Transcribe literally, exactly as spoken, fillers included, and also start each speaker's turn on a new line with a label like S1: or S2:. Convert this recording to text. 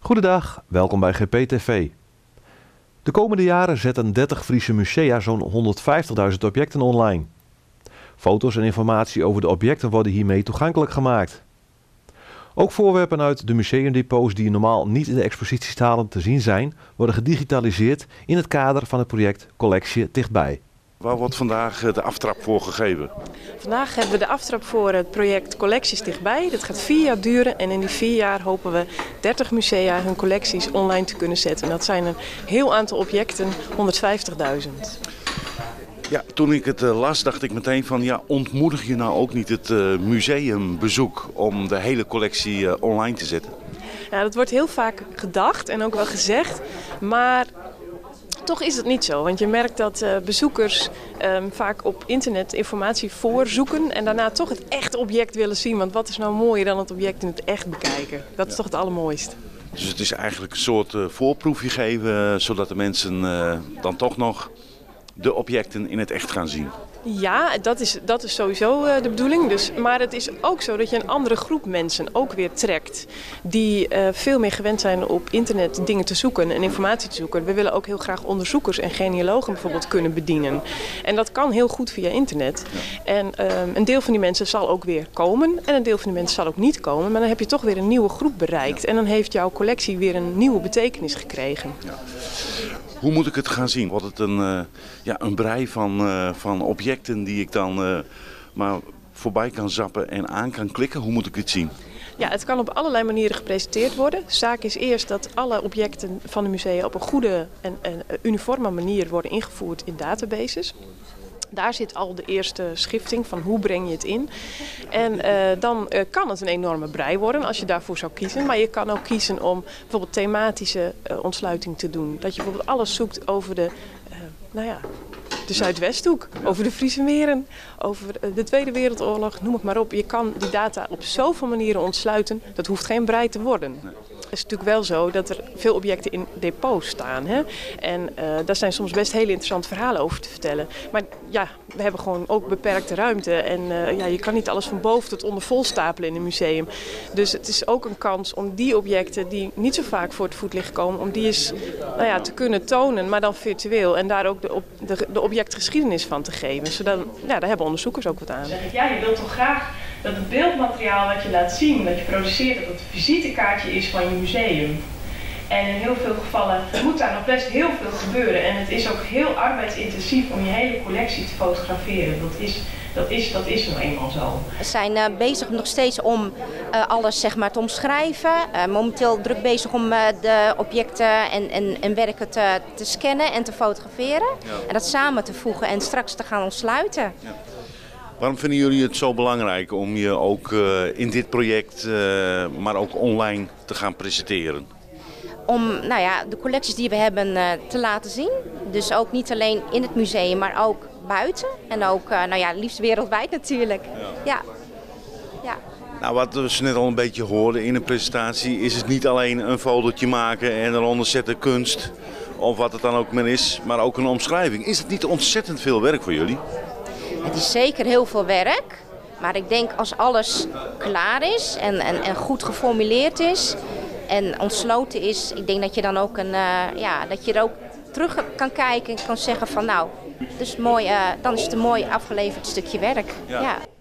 S1: Goedendag, welkom bij G P T V. De komende jaren zetten dertig Friese musea zo'n honderdvijftigduizend objecten online. Foto's en informatie over de objecten worden hiermee toegankelijk gemaakt. Ook voorwerpen uit de museumdepots die normaal niet in de expositiezalen te zien zijn, worden gedigitaliseerd in het kader van het project Collectie Dichtbij.
S2: Waar wordt vandaag de aftrap voor gegeven?
S3: Vandaag hebben we de aftrap voor het project Collecties Dichtbij. Dat gaat vier jaar duren en in die vier jaar hopen we dertig musea hun collecties online te kunnen zetten. En dat zijn een heel aantal objecten, honderdvijftigduizend.
S2: Ja, toen ik het las dacht ik meteen van ja, ontmoedig je nou ook niet het uh, museumbezoek om de hele collectie uh, online te zetten?
S3: Ja, dat wordt heel vaak gedacht en ook wel gezegd, maar toch is het niet zo, want je merkt dat uh, bezoekers um, vaak op internet informatie voorzoeken en daarna toch het echte object willen zien. Want wat is nou mooier dan het object in het echt bekijken? Dat is ja. toch het allermooist.
S2: Dus het is eigenlijk een soort uh, voorproefje geven, uh, zodat de mensen uh, dan toch nog de objecten in het echt gaan zien.
S3: Ja, dat is, dat is sowieso uh, de bedoeling. Dus, maar het is ook zo dat je een andere groep mensen ook weer trekt. Die uh, veel meer gewend zijn op internet dingen te zoeken en informatie te zoeken. We willen ook heel graag onderzoekers en genealogen bijvoorbeeld kunnen bedienen. En dat kan heel goed via internet. Ja. En uh, een deel van die mensen zal ook weer komen. En een deel van die mensen zal ook niet komen. Maar dan heb je toch weer een nieuwe groep bereikt. Ja. En dan heeft jouw collectie weer een nieuwe betekenis gekregen.
S2: Ja. Hoe moet ik het gaan zien? Wordt het een, uh, ja, een brei van, uh, van objecten die ik dan uh, maar voorbij kan zappen en aan kan klikken? Hoe moet ik het zien?
S3: Ja, het kan op allerlei manieren gepresenteerd worden. Zaak is eerst dat alle objecten van de musea op een goede en, en uniforme manier worden ingevoerd in databases. Daar zit al de eerste schifting van hoe breng je het in. En uh, dan uh, kan het een enorme brei worden als je daarvoor zou kiezen. Maar je kan ook kiezen om bijvoorbeeld thematische uh, ontsluiting te doen. Dat je bijvoorbeeld alles zoekt over de, uh, nou ja, de Zuidwesthoek, over de Friese meren, over de Tweede Wereldoorlog, noem het maar op. Je kan die data op zoveel manieren ontsluiten, dat hoeft geen brei te worden. Het is natuurlijk wel zo dat er veel objecten in depots staan. Hè? En uh, daar zijn soms best hele interessante verhalen over te vertellen. Maar ja, we hebben gewoon ook beperkte ruimte. En uh, ja, je kan niet alles van boven tot onder vol stapelen in een museum. Dus het is ook een kans om die objecten die niet zo vaak voor het voetlicht komen, om die eens nou ja, te kunnen tonen, maar dan virtueel. En daar ook de, de, de objectgeschiedenis van te geven. Zodat, ja, daar hebben onderzoekers ook wat aan. Ja, je wilt toch graag dat het beeldmateriaal wat je laat zien, dat je produceert, dat het visitekaartje is van je museum. En in heel veel gevallen moet daar nog best heel veel gebeuren. En het is ook heel arbeidsintensief om je hele collectie te fotograferen. Dat is, dat is, dat is nou eenmaal zo.
S4: We zijn uh, bezig nog steeds om uh, alles zeg maar, te omschrijven. Uh, momenteel druk bezig om uh, de objecten en, en, en werken te, te scannen en te fotograferen. Ja. En dat samen te voegen en straks te gaan ontsluiten. Ja.
S2: Waarom vinden jullie het zo belangrijk om je ook uh, in dit project, uh, maar ook online te gaan presenteren?
S4: Om nou ja, de collecties die we hebben uh, te laten zien. Dus ook niet alleen in het museum, maar ook buiten. En ook uh, nou ja, liefst wereldwijd natuurlijk. Ja. Ja. Ja.
S2: Nou, wat we net al een beetje hoorden in de presentatie, is het niet alleen een fotootje maken en eronder zetten kunst. Of wat het dan ook maar is, maar ook een omschrijving. Is het niet ontzettend veel werk voor jullie?
S4: Het is zeker heel veel werk, maar ik denk als alles klaar is en, en, en goed geformuleerd is en ontsloten is, ik denk dat je dan ook een, uh, ja, dat je er ook terug kan kijken en kan zeggen van nou, dus mooi, uh, dan is het een mooi afgeleverd stukje werk. Ja. Ja.